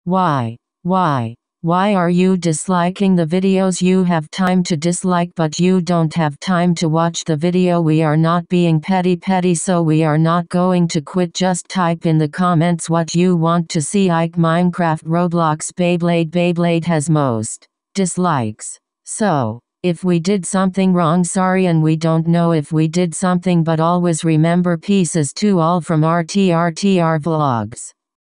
Why? Why are you disliking the videos? You have time to dislike, but you don't have time to watch the video. We are not being petty, so we are not going to quit. Just type in the comments what you want to see. Ike, Minecraft, Roblox, Beyblade. Beyblade has most dislikes. So, if we did something wrong, sorry, and we don't know if we did something, but always remember, peace is to all from RTRTR Vlogs.